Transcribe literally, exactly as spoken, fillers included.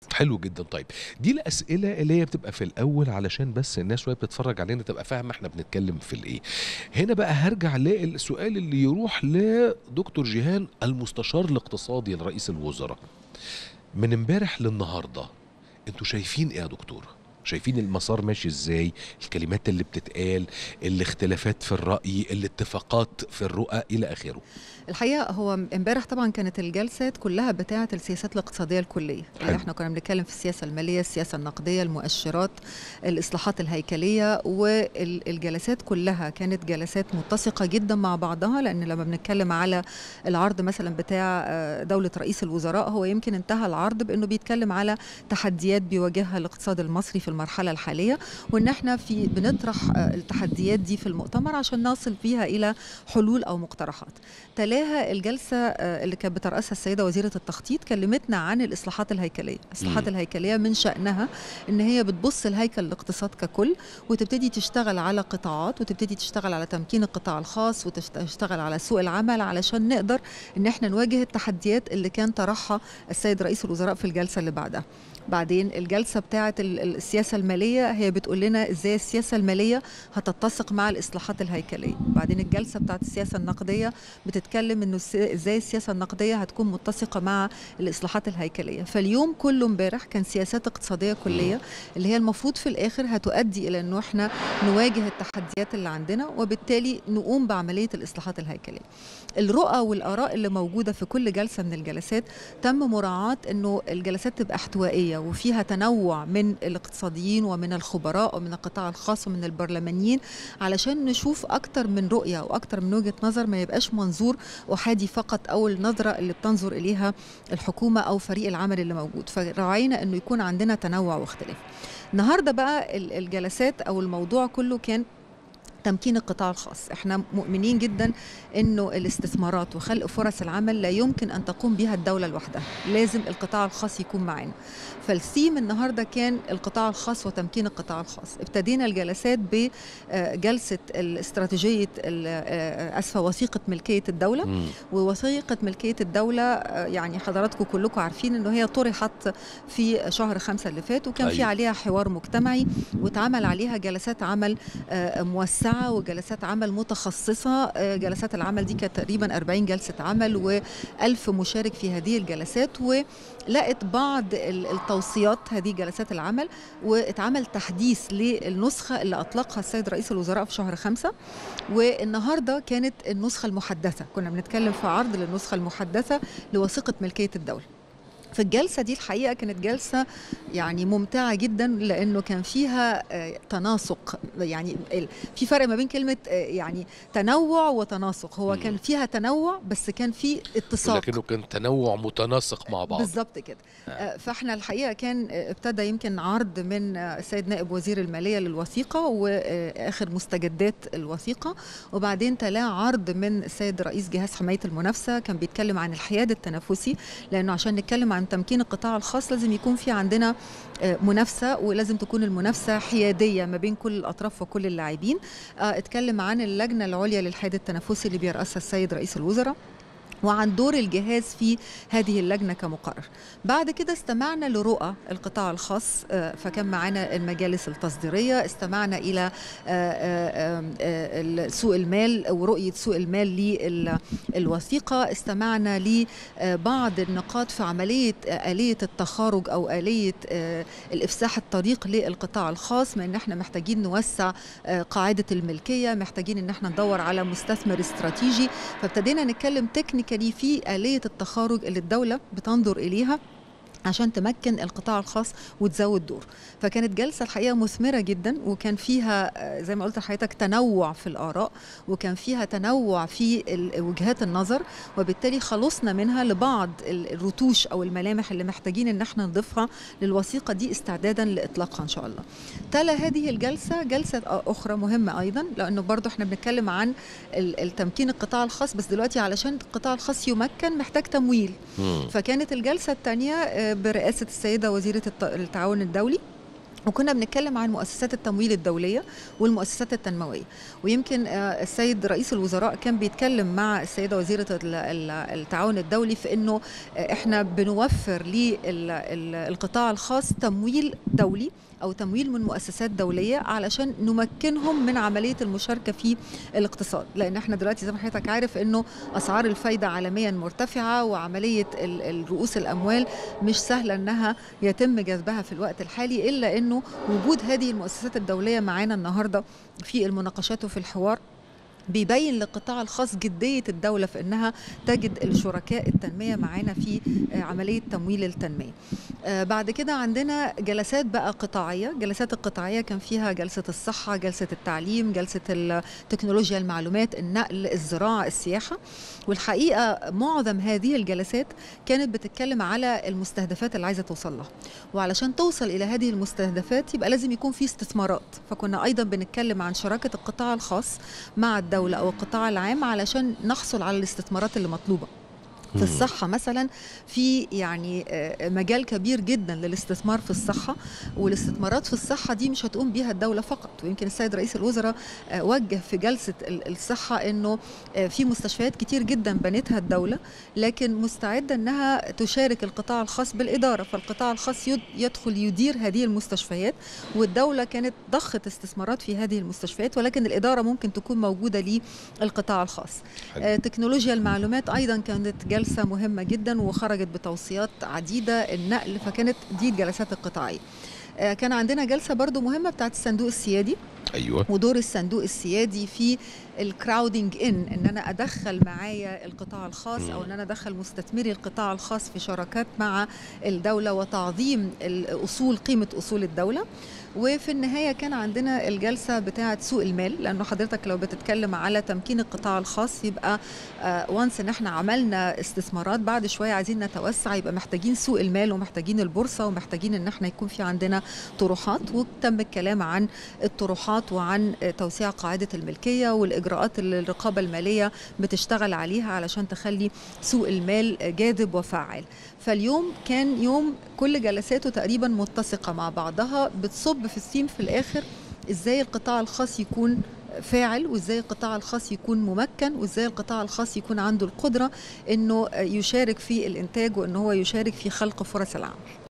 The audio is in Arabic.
حلو جدًا. طيب دي الأسئلة اللي هي بتبقى في الأول علشان بس الناس وهي بتتفرّج علينا تبقى فاهمة إحنا بنتكلّم في الإيه. هنا بقى هارجع للسؤال اللي يروح لدكتور جيهان المستشار الاقتصادي لرئيس الوزرا. من امبارح للنهارده أنتم شايفين إيه يا دكتور؟ شايفين المسار ماشي إزاي؟ الكلمات اللي بتتقال، الاختلافات في الرأي، الاتفاقات في الرؤى إلى آخره. الحقيقة هو امبارح طبعا كانت الجلسات كلها بتاعة السياسات الاقتصادية الكلية اللي حلو. احنا كنا بنتكلم في السياسة المالية، السياسة النقدية، المؤشرات، الإصلاحات الهيكلية، والجلسات كلها كانت جلسات متسقة جدا مع بعضها، لأن لما بنتكلم على العرض مثلا بتاع آه، دولة رئيس الوزراء، هو يمكن انتهى العرض بأنه بيتكلم على تحديات بيواجهها الاقتصاد المصري في المرحلة الحالية، وإن احنا في بنطرح آه، التحديات دي في المؤتمر عشان نصل فيها إلى حلول أو مقترحات. تلاها الجلسة آه، اللي كانت بترأسها السيدة وزيرة التخطيط كلمتنا عن الإصلاحات الهيكلية. الإصلاحات إمم. الهيكلية من شأنها إن هي بتبص الهيكل الاقتصاد ككل، وتبتدي تشتغل على قطاعات، وتبتدي تشتغل على تمكين القطاع الخاص، وتشتغل على سوق العمل علشان نقدر إن احنا نواجه التحديات اللي كان طرحها السيد رئيس الوزراء في الجلسة اللي بعدها. بعدين الجلسة بتاعة السياسة المالية هي بتقول لنا ازاي السياسة المالية هتتسق مع الإصلاحات الهيكلية. بعدين الجلسة بتاعة السياسة النقدية بتتكلم انه ازاي السياسة النقدية هتكون متسقة مع الإصلاحات الهيكلية. فاليوم كله امبارح كان سياسات اقتصادية كلية اللي هي المفروض في الآخر هتؤدي إلى انه احنا نواجه التحديات اللي عندنا، وبالتالي نقوم بعملية الإصلاحات الهيكلية. الرؤى والآراء اللي موجودة في كل جلسة من الجلسات تم مراعاة أنه الجلسات تبقى احتوائية وفيها تنوع من الاقتصاديين ومن الخبراء ومن القطاع الخاص ومن البرلمانيين، علشان نشوف أكتر من رؤية وأكتر من وجهة نظر، ما يبقاش منظور أحادي فقط أو النظرة اللي بتنظر إليها الحكومة أو فريق العمل اللي موجود. فرعينا أنه يكون عندنا تنوع واختلاف. النهاردة بقى الجلسات أو الموضوع كله كان تمكين القطاع الخاص. احنا مؤمنين جدا انه الاستثمارات وخلق فرص العمل لا يمكن ان تقوم بها الدولة لوحدها، لازم القطاع الخاص يكون معانا. فالثيم النهارده كان القطاع الخاص وتمكين القطاع الخاص. ابتدينا الجلسات بجلسة الاستراتيجية اسفة وثيقة ملكية الدولة. إمم. ووثيقة ملكية الدولة يعني حضراتكم كلكم عارفين انه هي طرحت في شهر خمسة اللي فات، وكان في أيوه. عليها حوار مجتمعي، واتعمل عليها جلسات عمل موسعة وجلسات عمل متخصصة. جلسات العمل دي كانت تقريبا أربعين جلسة عمل وألف مشارك في هذه الجلسات، ولقت بعض التوصيات هذه جلسات العمل، واتعمل تحديث للنسخة اللي أطلقها السيد رئيس الوزراء في شهر خمسة. والنهاردة كانت النسخة المحدثة، كنا بنتكلم في عرض للنسخة المحدثة لوثيقة ملكية الدولة. في الجلسة دي الحقيقة كانت جلسة يعني ممتعة جدا، لأنه كان فيها تناسق. يعني في فرق ما بين كلمة يعني تنوع وتناسق. هو كان فيها تنوع بس كان في اتساق، ولكنه كان تنوع متناسق مع بعض. بالظبط كده. آه. فاحنا الحقيقة كان ابتدى يمكن عرض من السيد نائب وزير المالية للوثيقة وآخر مستجدات الوثيقة، وبعدين تلاه عرض من السيد رئيس جهاز حماية المنافسة كان بيتكلم عن الحياد التنافسي، لأنه عشان نتكلم عن تمكين القطاع الخاص لازم يكون في عندنا منافسة، ولازم تكون المنافسة حيادية ما بين كل الأطراف وكل اللاعبين. اتكلم عن اللجنة العليا للحياد التنافسي اللي بيرأسها السيد رئيس الوزراء، وعن دور الجهاز في هذه اللجنة كمقرر. بعد كده استمعنا لرؤى القطاع الخاص، فكان معنا المجالس التصديرية، استمعنا إلى سوق المال ورؤية سوق المال للوثيقة، استمعنا لبعض النقاط في عملية آلية التخارج أو آلية الإفساح الطريق للقطاع الخاص، ما إن احنا محتاجين نوسع قاعدة الملكية، محتاجين إن احنا ندور على مستثمر استراتيجي. فابتدينا نتكلم تكنيكالي في آلية التخارج اللي الدولة بتنظر إليها عشان تمكن القطاع الخاص وتزود دور. فكانت جلسة الحقيقة مثمرة جدا، وكان فيها زي ما قلت لحضرتك تنوع في الآراء، وكان فيها تنوع في وجهات النظر، وبالتالي خلصنا منها لبعض الرتوش أو الملامح اللي محتاجين إن احنا نضيفها للوثيقة دي استعدادا لإطلاقها إن شاء الله. تلا هذه الجلسة جلسة أخرى مهمة أيضا، لأنه برضو احنا بنتكلم عن التمكين القطاع الخاص، بس دلوقتي علشان القطاع الخاص يمكن محتاج تمويل. فكانت الجلسة الثانية برئاسة السيدة وزيرة التعاون الدولي، وكنا بنتكلم عن مؤسسات التمويل الدولية والمؤسسات التنموية. ويمكن السيد رئيس الوزراء كان بيتكلم مع السيدة وزيرة التعاون الدولي في أنه إحنا بنوفر للقطاع الخاص تمويل دولي أو تمويل من مؤسسات دولية علشان نمكنهم من عملية المشاركة في الاقتصاد، لأن احنا دلوقتي زي ما حضرتك عارف أنه أسعار الفايدة عالميا مرتفعة، وعملية رؤوس الأموال مش سهلة أنها يتم جذبها في الوقت الحالي، إلا أنه وجود هذه المؤسسات الدولية معانا النهاردة في المناقشات وفي الحوار بيبين للقطاع الخاص جدية الدولة في أنها تجد الشركاء التنمية معانا في عملية تمويل التنمية. بعد كده عندنا جلسات بقى قطاعية. جلسات القطاعية كان فيها جلسة الصحة، جلسة التعليم، جلسة تكنولوجيا المعلومات، النقل، الزراعة، السياحة. والحقيقة معظم هذه الجلسات كانت بتتكلم على المستهدفات اللي عايزة توصل لها، وعلشان توصل إلى هذه المستهدفات يبقى لازم يكون في استثمارات. فكنا أيضا بنتكلم عن شراكة القطاع الخاص مع الدولة أو القطاع العام علشان نحصل على الاستثمارات اللي مطلوبة. في الصحة مثلا في يعني مجال كبير جدا للاستثمار في الصحة، والاستثمارات في الصحة دي مش هتقوم بيها الدولة فقط. ويمكن السيد رئيس الوزراء وجه في جلسة الصحة انه في مستشفيات كتير جدا بنتها الدولة، لكن مستعدة انها تشارك القطاع الخاص بالإدارة، فالقطاع الخاص يدخل يدير هذه المستشفيات، والدولة كانت ضخت استثمارات في هذه المستشفيات، ولكن الإدارة ممكن تكون موجودة للقطاع الخاص. حلو. تكنولوجيا المعلومات أيضا كانت جلسة مهمة جدا وخرجت بتوصيات عديدة، النقل، فكانت دي الجلسات القطاعية. كان عندنا جلسة برضو مهمة بتاعت الصندوق السيادي. أيوة. ودور الصندوق السيادي في الكراودنج ان ان انا ادخل معايا القطاع الخاص او ان انا ادخل مستثمري القطاع الخاص في شراكات مع الدولة وتعظيم الاصول، قيمة اصول الدولة. وفي النهاية كان عندنا الجلسة بتاعة سوق المال، لأنه حضرتك لو بتتكلم على تمكين القطاع الخاص يبقى وانس ان احنا عملنا استثمارات، بعد شوية عايزين نتوسع، يبقى محتاجين سوق المال ومحتاجين البورصة ومحتاجين ان احنا يكون في عندنا طروحات. وتم الكلام عن الطروحات وعن توسيع قاعدة الملكية والإجراءات اللي الرقابة المالية بتشتغل عليها علشان تخلي سوق المال جاذب وفعال. فاليوم كان يوم كل جلساته تقريبا متسقة مع بعضها، بتصب في الثيم في الآخر إزاي القطاع الخاص يكون فاعل، وإزاي القطاع الخاص يكون ممكن، وإزاي القطاع الخاص يكون عنده القدرة إنه يشارك في الإنتاج وإنه هو يشارك في خلق فرص العمل.